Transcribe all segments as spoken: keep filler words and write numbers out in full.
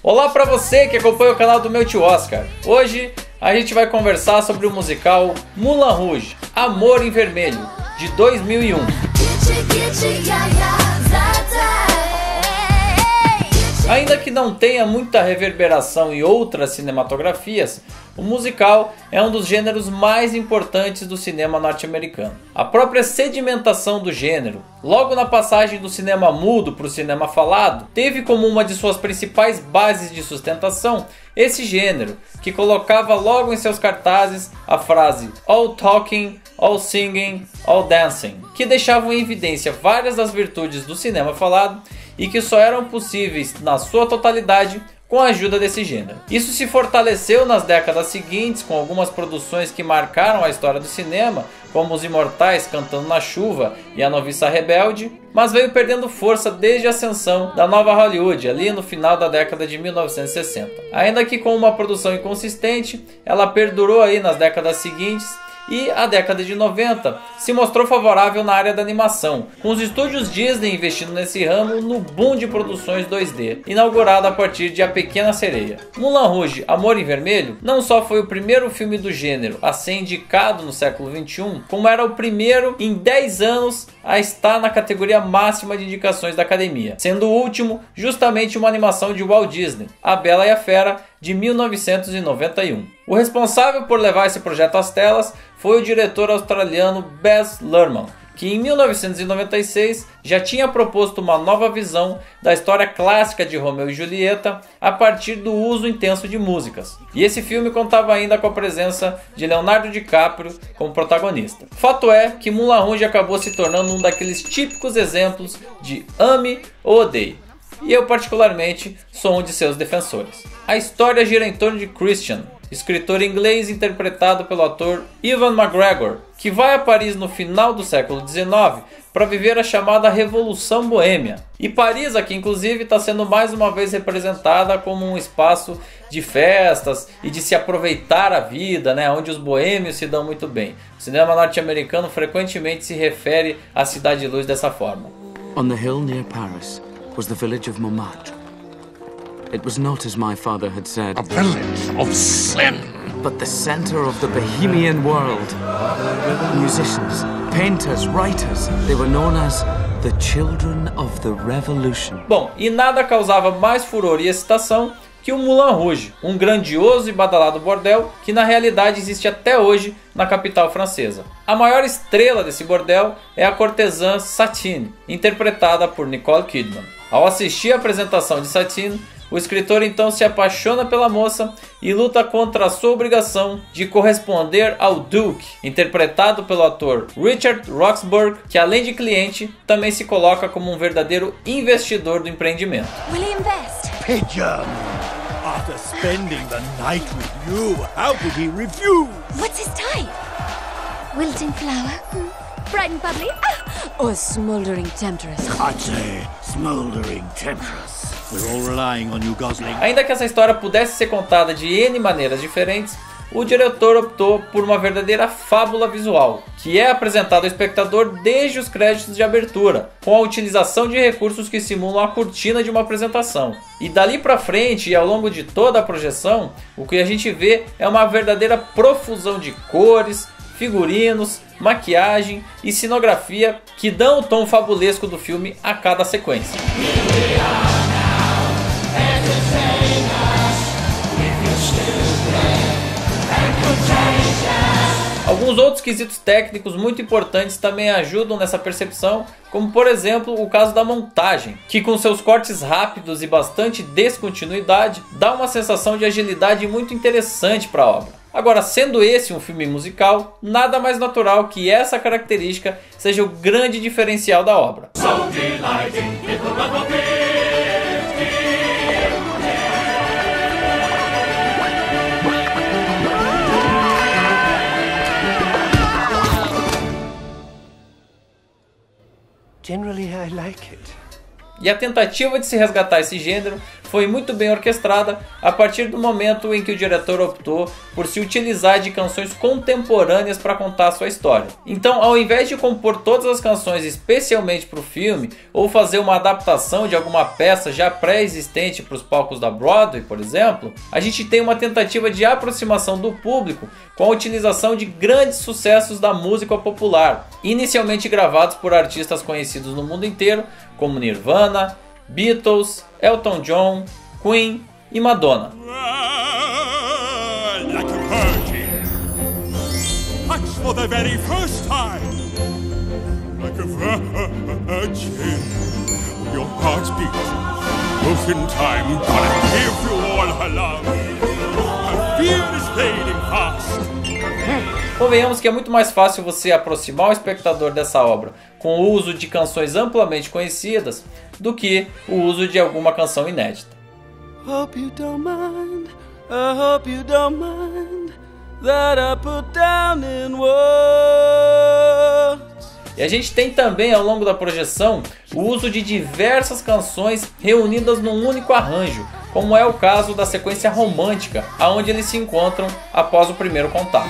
Olá para você que acompanha o canal do meu tio Oscar. Hoje a gente vai conversar sobre o musical Moulin Rouge, Amor em Vermelho, de dois mil e um. Ainda que não tenha muita reverberação em outras cinematografias, o musical é um dos gêneros mais importantes do cinema norte-americano. A própria sedimentação do gênero, logo na passagem do cinema mudo para o cinema falado, teve como uma de suas principais bases de sustentação esse gênero, que colocava logo em seus cartazes a frase "all talking, all singing, all dancing", que deixavam em evidência várias das virtudes do cinema falado e que só eram possíveis na sua totalidade com a ajuda desse gênero. Isso se fortaleceu nas décadas seguintes com algumas produções que marcaram a história do cinema, como Os Imortais Cantando na Chuva e A Noviça Rebelde, mas veio perdendo força desde a ascensão da nova Hollywood, ali no final da década de mil novecentos e sessenta. Ainda que com uma produção inconsistente, ela perdurou aí nas décadas seguintes, e a década de noventa se mostrou favorável na área da animação, com os estúdios Disney investindo nesse ramo no boom de produções dois D, inaugurado a partir de A Pequena Sereia. Moulin Rouge, Amor em Vermelho, não só foi o primeiro filme do gênero a ser indicado no século vinte e um, como era o primeiro em dez anos a estar na categoria máxima de indicações da Academia, sendo o último justamente uma animação de Walt Disney, A Bela e a Fera, de mil novecentos e noventa e um. O responsável por levar esse projeto às telas foi o diretor australiano Baz Luhrmann, que em mil novecentos e noventa e seis já tinha proposto uma nova visão da história clássica de Romeu e Julieta a partir do uso intenso de músicas. E esse filme contava ainda com a presença de Leonardo DiCaprio como protagonista. Fato é que Moulin Rouge acabou se tornando um daqueles típicos exemplos de ame ou odeie. E eu particularmente sou um de seus defensores. A história gira em torno de Christian, escritor inglês interpretado pelo ator Ewan McGregor, que vai a Paris no final do século dezenove para viver a chamada Revolução Boêmia. E Paris aqui inclusive está sendo mais uma vez representada como um espaço de festas e de se aproveitar a vida, né, onde os boêmios se dão muito bem. O cinema norte-americano frequentemente se refere à Cidade de Luz dessa forma. On the hill near Paris was the village of Montmartre. It was not, as my father had said, a village of sin, but the center of the Bohemian world. Musicians, painters, writers, they were known as the Children of the Revolution. Bom, e nada causava mais furor e excitação que o Moulin Rouge, um grandioso e badalado bordel que na realidade existe até hoje na capital francesa. A maior estrela desse bordel é a cortesã Satine, interpretada por Nicole Kidman. Ao assistir a apresentação de Satine, o escritor então se apaixona pela moça e luta contra a sua obrigação de corresponder ao Duke, interpretado pelo ator Richard Roxburgh, que além de cliente, também se coloca como um verdadeiro investidor do empreendimento. Will he invest? pigeon. After spending the night with you, how could he refuse? What's his type? Wilting flower? Hmm. Bright and bubbly? Ah! Or smoldering temptress? I'd say smoldering temptress. We're all relying on you, Gosling. Ainda que essa história pudesse ser contada de N maneiras diferentes, o diretor optou por uma verdadeira fábula visual, que é apresentado ao espectador desde os créditos de abertura, com a utilização de recursos que simulam a cortina de uma apresentação. E dali pra frente e ao longo de toda a projeção, o que a gente vê é uma verdadeira profusão de cores, figurinos, maquiagem e cenografia que dão o tom fabulesco do filme a cada sequência. Alguns outros quesitos técnicos muito importantes também ajudam nessa percepção, como por exemplo o caso da montagem, que com seus cortes rápidos e bastante descontinuidade dá uma sensação de agilidade muito interessante para a obra. Agora, sendo esse um filme musical, nada mais natural que essa característica seja o grande diferencial da obra. Generally, I like it. E a tentativa de se resgatar esse gênero foi muito bem orquestrada a partir do momento em que o diretor optou por se utilizar de canções contemporâneas para contar a sua história. Então, ao invés de compor todas as canções especialmente para o filme, ou fazer uma adaptação de alguma peça já pré-existente para os palcos da Broadway, por exemplo, a gente tem uma tentativa de aproximação do público com a utilização de grandes sucessos da música popular, inicialmente gravados por artistas conhecidos no mundo inteiro, como Nirvana, Beatles, Elton John, Queen e Madonna. Like a virgin, touched for the very first time. Like a virgin, your heart's beat, both in time, gonna give you all her love. Her fear is fading fast. Convenhamos que é muito mais fácil você aproximar o espectador dessa obra com o uso de canções amplamente conhecidas do que o uso de alguma canção inédita. Hope you don't mind, I hope you don't mind that I put down in words. E a gente tem também ao longo da projeção o uso de diversas canções reunidas num único arranjo, como é o caso da sequência romântica, aonde eles se encontram após o primeiro contato.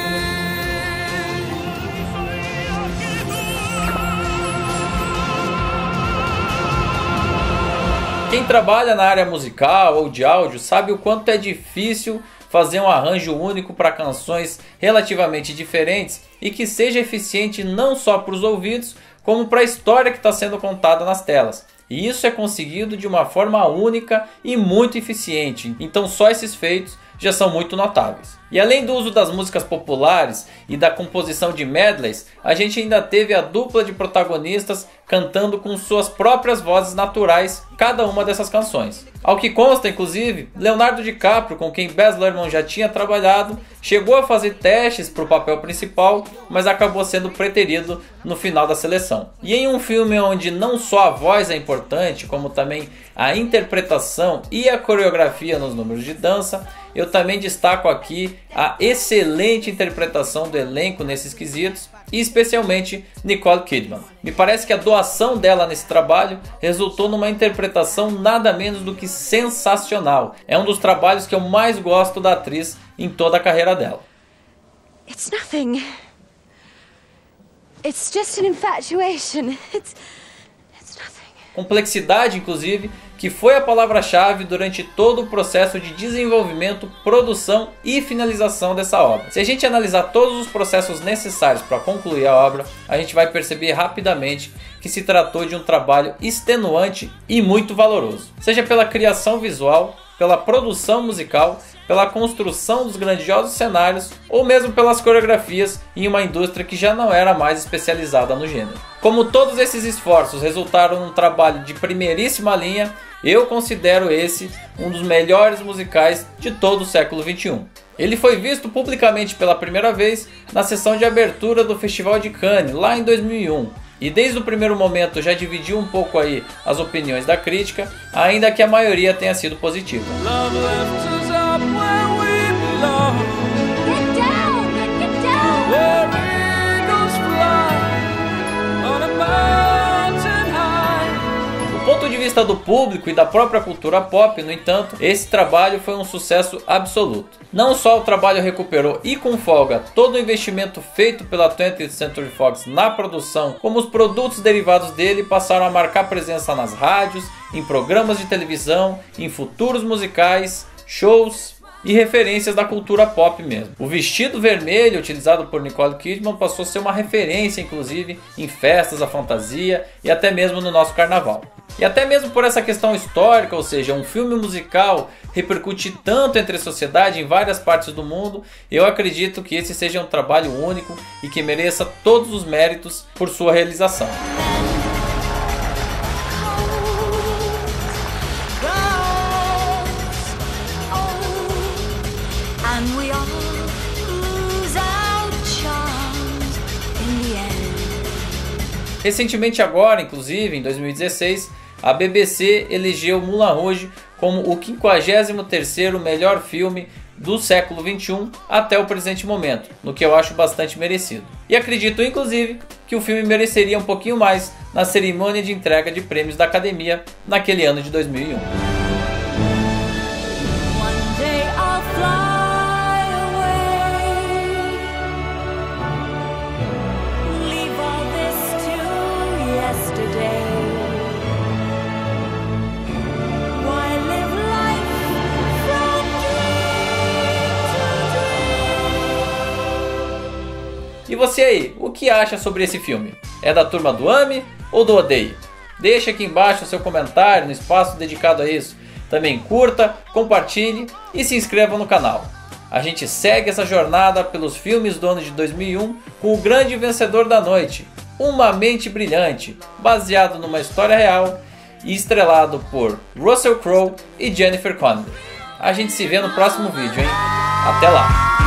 Quem trabalha na área musical ou de áudio sabe o quanto é difícil fazer um arranjo único para canções relativamente diferentes e que seja eficiente não só para os ouvidos, como para a história que está sendo contada nas telas. E isso é conseguido de uma forma única e muito eficiente, então só esses feitos já são muito notáveis. E além do uso das músicas populares e da composição de medleys, a gente ainda teve a dupla de protagonistas cantando com suas próprias vozes naturais cada uma dessas canções. Ao que consta, inclusive, Leonardo DiCaprio, com quem Baz Luhrmann já tinha trabalhado, chegou a fazer testes para o papel principal, mas acabou sendo preterido no final da seleção. E em um filme onde não só a voz é importante, como também a interpretação e a coreografia nos números de dança, eu também destaco aqui a excelente interpretação do elenco nesses quesitos e especialmente Nicole Kidman. Me parece que a doação dela nesse trabalho resultou numa interpretação nada menos do que sensacional. É um dos trabalhos que eu mais gosto da atriz em toda a carreira dela. It's nothing. It's just an infatuation. It's, it's nothing. Complexidade, inclusive, que foi a palavra-chave durante todo o processo de desenvolvimento, produção e finalização dessa obra. Se a gente analisar todos os processos necessários para concluir a obra, a gente vai perceber rapidamente que se tratou de um trabalho extenuante e muito valoroso. Seja pela criação visual, pela produção musical, pela construção dos grandiosos cenários ou mesmo pelas coreografias em uma indústria que já não era mais especializada no gênero. Como todos esses esforços resultaram num trabalho de primeiríssima linha, eu considero esse um dos melhores musicais de todo o século vinte e um. Ele foi visto publicamente pela primeira vez na sessão de abertura do Festival de Cannes, lá em dois mil e um. E desde o primeiro momento já dividiu um pouco aí as opiniões da crítica, ainda que a maioria tenha sido positiva. Love left us up where we belong. Get down! Get, get down! Where eagles fly on a mountain high. Do ponto de vista do público e da própria cultura pop, no entanto, esse trabalho foi um sucesso absoluto. Não só o trabalho recuperou e com folga todo o investimento feito pela twentieth Century Fox na produção, como os produtos derivados dele passaram a marcar presença nas rádios, em programas de televisão, em futuros musicais, shows e referências da cultura pop mesmo. O vestido vermelho utilizado por Nicole Kidman passou a ser uma referência, inclusive, em festas da fantasia e até mesmo no nosso carnaval. E até mesmo por essa questão histórica, ou seja, um filme musical repercute tanto entre a sociedade em várias partes do mundo, eu acredito que esse seja um trabalho único e que mereça todos os méritos por sua realização. And we all lose our charms in the end. Recentemente agora, inclusive, em dois mil e dezesseis, a B B C elegeu Moulin Rouge como o quinquagésimo terceiro melhor filme do século vinte e um até o presente momento, no que eu acho bastante merecido. E acredito, inclusive, que o filme mereceria um pouquinho mais na cerimônia de entrega de prêmios da Academia naquele ano de dois mil e um. você aí, o que acha sobre esse filme? É da turma do ame ou do odeio? Deixa aqui embaixo o seu comentário no espaço dedicado a isso. Também curta, compartilhe e se inscreva no canal. A gente segue essa jornada pelos filmes do ano de dois mil e um com o grande vencedor da noite, Uma Mente Brilhante, baseado numa história real e estrelado por Russell Crowe e Jennifer Connelly. A gente se vê no próximo vídeo, hein? Até lá!